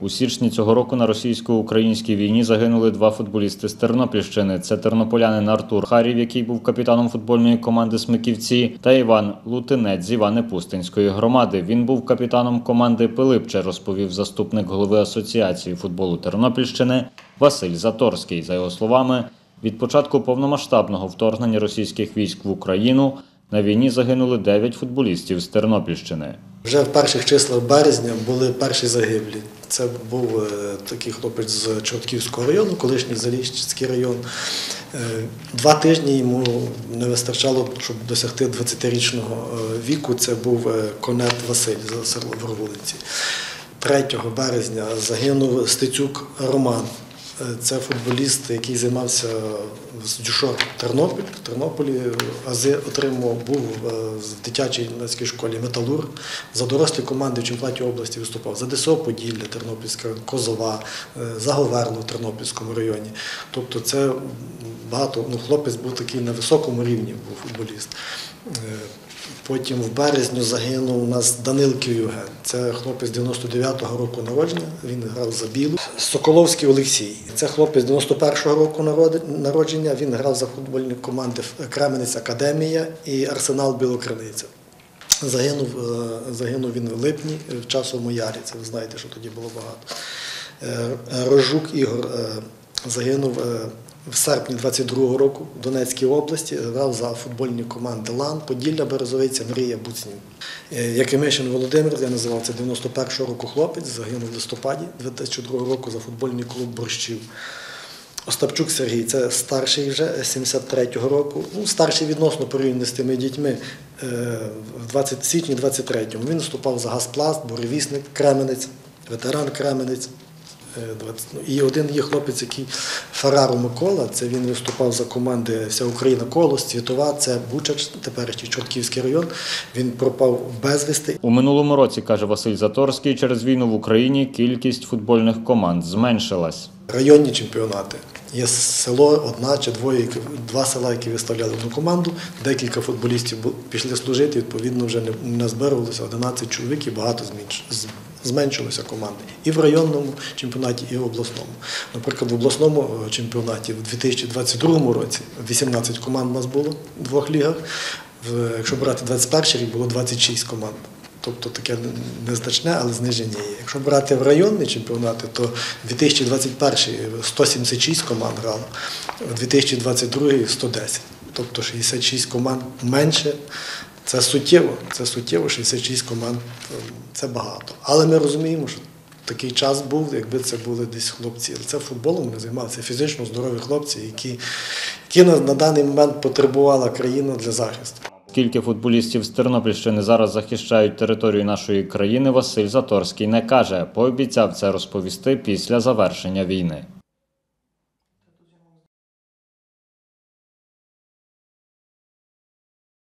У січні цього року на російсько-українській війні загинули два футболісти з Тернопільщини. Це тернополянин Артур Харів, який був капітаном футбольної команди «Смиківці», та Іван Лутинець з Івано-Пустинської громади. Він був капітаном команди «Пилипче», розповів заступник голови Асоціації футболу Тернопільщини Василь Заторський. За його словами, від початку повномасштабного вторгнення російських військ в Україну на війні загинули 9 футболістів з Тернопільщини. Вже в перших числах березня були перші загиблі. Це був такий хлопець з Чортківського району, колишній Заліщицький район. 2 тижні йому не вистачало, щоб досягти 20-річного віку. Це був Конет Василь з села Ворвулинці. 3 березня загинув Стецюк Роман. Це футболіст, який займався з Дюшор в Тернополі, ази отримував, був в дитячій юнацькій школі «Металург». За дорослі команди в чемпіонаті області виступав. За ДСО Поділля, Тернопільська, Козова, за Говерло в Тернопільському районі. Тобто це багато, хлопець був такий на високому рівні, був футболіст. Потім в березні загинув у нас Данилків Євген. Це хлопець 99-го року народження, він грав за Білу. Соколовський Олексій. Це хлопець 91-го року народження, він грав за футбольні команди Кременець Академія і Арсенал Білокриниця. Загинув він в липні в Часовому Ярі, це ви знаєте, що тоді було багато. Рожук Ігор загинув в серпні 22-го року в Донецькій області, грав за футбольні команди «Лан», Поділля, Березовиця, Мрія, Буцнів. Якимишин Володимир, я називав, це 91-го року хлопець, загинув в листопаді 2002 року за футбольний клуб «Борщів». Остапчук Сергій, це старший вже, 73-го року, старший відносно порівняно з тими дітьми, в січні 23-му. Він виступав за «Газпласт», буревісник, Кременець, ветеран Кременець. І один є хлопець, який Фарару Микола, це він виступав за команди «Вся Україна Колос», «Цвітова», це Бучач, теперішній Чортківський район, він пропав безвісти. У минулому році, каже Василь Заторський, через війну в Україні кількість футбольних команд зменшилась. Районні чемпіонати. Є село, 1 чи 2 села, які виставляли одну команду, декілька футболістів пішли служити, відповідно вже не назбирувалося 11 чоловік і багато зменшилося команди. І в районному чемпіонаті, і в обласному. Наприклад, в обласному чемпіонаті в 2022 році 18 команд у нас було в 2 лігах, якщо брати 21 рік, було 26 команд. Тобто таке незначне, але зниження є. Якщо брати в районні чемпіонати, то 2021 176 команд грало, в 2022 110. Тобто 66 команд менше. Це суттєво, 66 команд – це багато. Але ми розуміємо, що такий час був, якби це були десь хлопці. Але це футболом вони займалися, фізично здорові хлопці, які на даний момент потребувала країна для захисту. Скільки футболістів з Тернопільщини зараз захищають територію нашої країни, Василь Заторський не каже. Пообіцяв це розповісти після завершення війни.